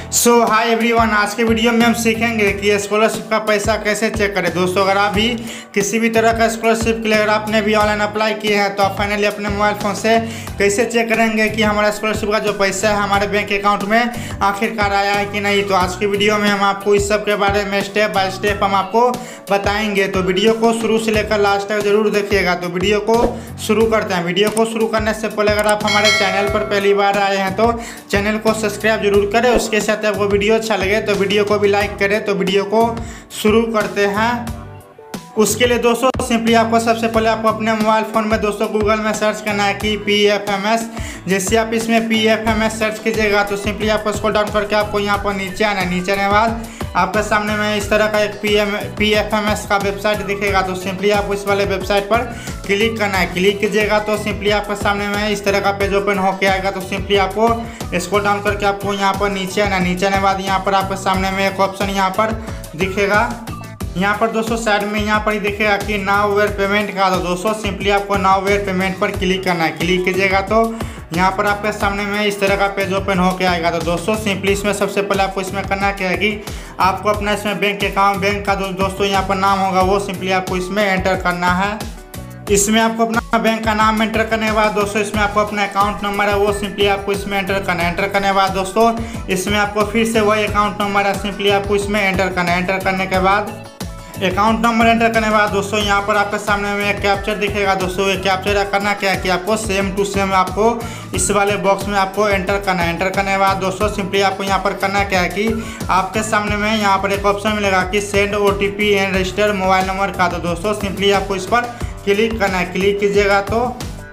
Hi everyone, आज के video में हम सीखेंगे कि स्कॉलरशिप का पैसा कैसे चेक करें। दोस्तों, अगर आप भी किसी भी तरह का स्कॉलरशिप के लिए अगर आपने भी ऑनलाइन अप्लाई किए हैं तो आप फाइनली अपने मोबाइल फ़ोन से कैसे चेक करेंगे कि हमारा स्कॉलरशिप का जो पैसा है हमारे बैंक अकाउंट में आखिरकार आया है कि नहीं। तो आज की वीडियो में हम आपको इस सब के बारे में स्टेप बाय स्टेप हम आपको बताएंगे। तो वीडियो को शुरू से लेकर लास्ट तक जरूर देखिएगा। तो वीडियो को शुरू करते हैं। वीडियो को शुरू करने से पहले अगर आप हमारे चैनल पर पहली बार आए हैं तो चैनल को सब्सक्राइब जरूर करें। उसके साथ आपको वीडियो अच्छा लगे तो वीडियो को भी लाइक करें। तो वीडियो को शुरू करते हैं। उसके लिए दोस्तों सिंपली आपको सबसे पहले आपको अपने मोबाइल फ़ोन में दोस्तों गूगल में सर्च करना है कि PFMS। जैसे आप इसमें PFMS सर्च कीजिएगा तो सिंपली आपको स्क्रॉल डाउन करके आपको यहाँ पर नीचे आना है। नीचे आने के बाद आपके सामने में इस तरह का एक PFMS का वेबसाइट दिखेगा। तो सिंपली आपको इस वाले वेबसाइट पर क्लिक करना है। क्लिक कीजिएगा तो सिंपली आपके सामने में इस तरह का पेज ओपन होकर आएगा। तो सिंपली आपको स्क्रॉल डाउन करके आपको यहाँ पर नीचे आना है। नीचे आने के बाद यहाँ पर आपके सामने में एक ऑप्शन यहाँ पर दिखेगा। यहाँ पर दोस्तों साइड में यहाँ पर ही दिखेगा कि नाउ वेयर पेमेंट का। तो दोस्तों सिंपली आपको नाउ वेयर पेमेंट पर क्लिक करना है। क्लिक कीजिएगा तो यहाँ पर आपके सामने में इस तरह का पेज ओपन होकर आएगा। तो दोस्तों सिंपली इसमें सबसे पहले आपको इसमें करना क्या है कि आपको अपना इसमें बैंक अकाउंट, बैंक का दोस्तों यहाँ पर नाम होगा वो सिंपली आपको इसमें एंटर करना है। इसमें आपको अपना बैंक का नाम एंटर करने के बाद दोस्तों इसमें आपको अपना अकाउंट नंबर है वो सिंपली आपको इसमें एंटर करना है। एंटर करने के बाद दोस्तों इसमें आपको फिर से वही अकाउंट नंबर है सिंपली आपको इसमें एंटर करना है। एंटर करने के बाद अकाउंट नंबर एंटर करने के बाद दोस्तों यहाँ पर आपके सामने में एक कैप्चर दिखेगा। दोस्तों ये कैप्चर करना क्या है कि आपको सेम टू सेम आपको इस वाले बॉक्स में आपको एंटर करना है। एंटर करने के बाद दोस्तों सिंपली आपको यहाँ पर करना क्या है कि आपके सामने में यहाँ पर एक ऑप्शन मिलेगा कि send OTP and register mobile number का। तो दोस्तों सिंपली आपको इस पर क्लिक करना है। क्लिक कीजिएगा तो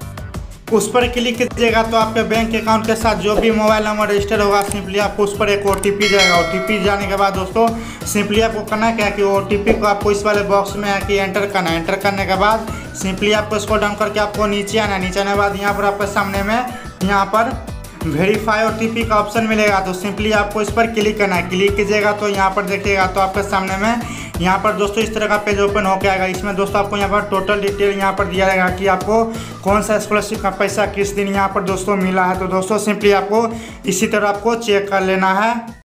उस पर क्लिक कीजिएगा तो आपके बैंक अकाउंट के साथ जो भी मोबाइल नंबर रजिस्टर होगा सिंपली आपको उस पर एक OTP जाएगा। OTP जाने के बाद दोस्तों सिंपली आपको करना क्या है कि OTP को आपको इस वाले बॉक्स में आके एंटर करना है। एंटर करने के बाद सिंपली आपको स्क्रॉल डाउन करके आपको नीचे आना है। नीचे आने के बाद यहाँ पर आपके सामने में यहाँ पर वेरीफाई OTP का ऑप्शन मिलेगा। तो सिंपली आपको इस पर क्लिक करना है। क्लिक कीजिएगा तो यहाँ पर देखिएगा तो आपके सामने में यहाँ पर दोस्तों इस तरह का पेज ओपन होकर आएगा। इसमें दोस्तों आपको यहाँ पर टोटल डिटेल यहाँ पर दिया रहेगा कि आपको कौन सा स्कॉलरशिप का पैसा किस दिन यहाँ पर दोस्तों मिला है। तो दोस्तों सिंपली आपको इसी तरह आपको चेक कर लेना है।